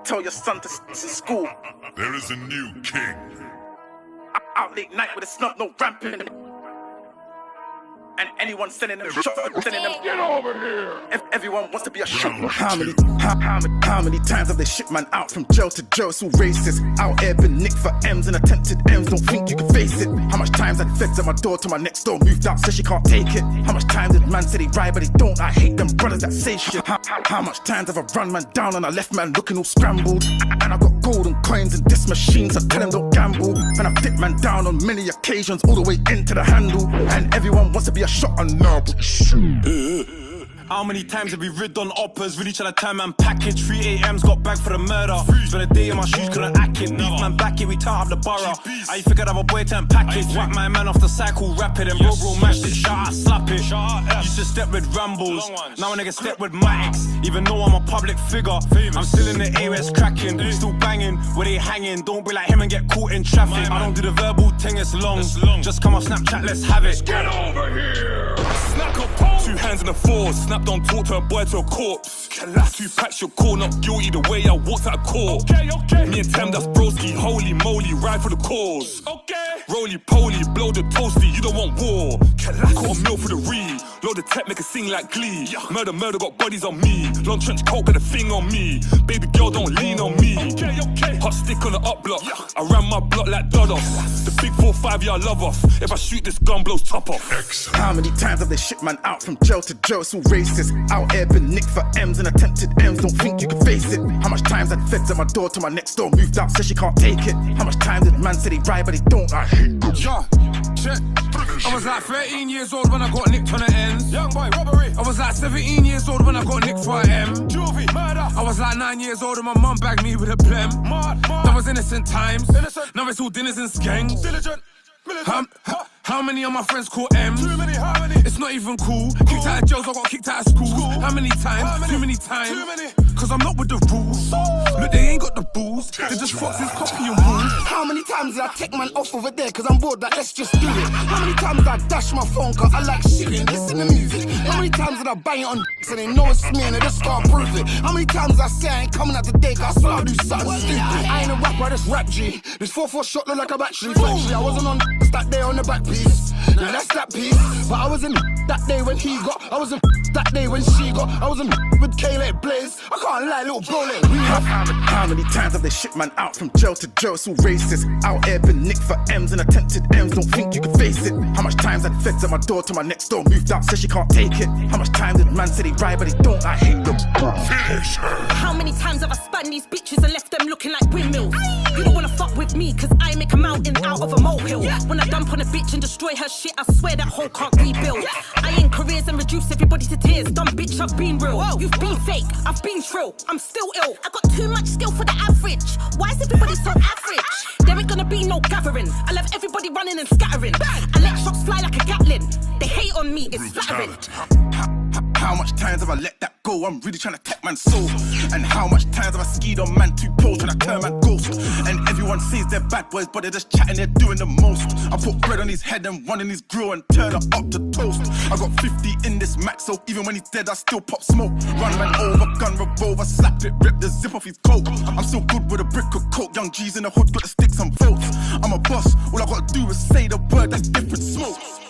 Tell your son to school. There is a new king. Out late night with a snub, no ramping. And anyone sending them shots, sending them. Get over here! Everyone wants to be a shot. How many times have they shipped man out from jail to jail? It's all racist. Out here been nicked for M's and attempted M's. Don't think you can face it. How much times had feds at my door till my next door moved out, says she can't take it? How much time did man say they ride but they don't? I hate them brothers that say shit. How much times have I run man down and I left man looking all scrambled? And I got golden coins in this machine, so tell them don't gamble. And I've dipped man down on many occasions, all the way into the handle. And everyone wants to be a shot on now, but how many times have we rid on oppers? Really trying to turn man package. 3 AM's got bagged for the murder. Spent a day in my shoes, couldn't hack it. Beef man back it, we turn up the borough. I figured have a boy turn package. Whack my man off the cycle, rapid and bro mashed it. Shout out, slap it. Used to step with Rambles, now a nigga step with my ex. Even though I'm a public figure, I'm still in the AOS cracking. Still banging, where they hanging. Don't be like him and get caught in traffic. I don't do the verbal thing, it's long. Just come off Snapchat, let's have it. Get over here! Snack a pole. 2 hands in the fours, snap don't talk to a boy to a corpse. 2 packs your call, not guilty the way I walked out of court. Okay. Me and Tem, that's broski, holy moly, ride for the cause. Roly poly, blow the toasty, you don't want war. Caught a meal for the read, load the tech, make it sing like glee. Murder, got bodies on me. Long trench coat, got a thing on me. Baby girl, don't lean on me. Hot stick on the up block, I ran my block like Dodos. The big 4-5, yeah, I love off. If I shoot this gun, blows top off. How many times have they shipped man out from jail to jail? It's all racist. Out here been nicked for M's and attempted M's. Don't think you can face it. How much times had feds at my door till my next door moved out, says she can't take it? How much time did man say they ride but they don't? I hate them. Yeah, check. I was like 13 years old when I got nicked on the ends. Young boy, robbery. I was like 17 years old when I got nicked for an M. Juvie, murder. I was like 9 years old and my mum bagged me with a blem. That was innocent times. Now it's all dinners and skanks. Diligent. How many of my friends call M's? Too many, how many? It's not even cool. Kicked out of jails, I got kicked out of school. How many times? Too many times. Too many. Cause I'm not with the rules. Look, they ain't got the booze. They just foxes copying rules. How many times did I take man off over there? Cause I'm bored, like let's just do it. How many times did I dash my phone? Cause I like shooting, listen to music. How many times did I bang it on so they know it's me and they just can't prove it? How many times did I say I ain't coming out today? Cause I swear I'll do something stupid. I ain't a rapper, I just rap G. This 4-4 shot look like a battery. Actually, I wasn't on that day on the back piece. Now that's that piece. But I was in that day when he got. I was in that day when she got. I was in with K-Let Blaze. I can't lie, little bro, let me. How many times have they shipped man out from jail to jail? It's all racist. Out here been nicked for M's and attempted M's. Don't think you can face it. How much times had feds at my door till my next door moved out, says she can't take it? How much time did man say they ride but they don't? I hate them. How many times have I spun these bitches and left them looking like windmills? You don't wanna fuck with me cause I make a mountain out of a molehill. When I dump on a bitch and destroy her shit, I swear that whole can't rebuild. I end careers and reduce everybody to tears. Dumb bitch, I've been real. You've been fake, I've been trill. I'm still ill. I got too much skill for the average. Why is everybody so average? There ain't gonna be no gathering. I love everybody running and scattering. I let shots fly like a Gatling. They hate on me, it's flattering. How much times have I let that go? I'm really trying to take man's soul. And how much times have I skied on man 2 pros trying to turn man ghost? And everyone says they're bad boys, but they're just chatting, they're doing the most. I put bread on his head and one in his grill and turn it up to toast. I got 50 in this max, so even when he's dead, I still pop smoke. Run man over, gun revolver, slap it, rip the zip off his coat. I'm still good with a brick of coke. Young G's in the hood, got to stick some votes. I'm a boss, all I gotta do is say the word, that's different smoke.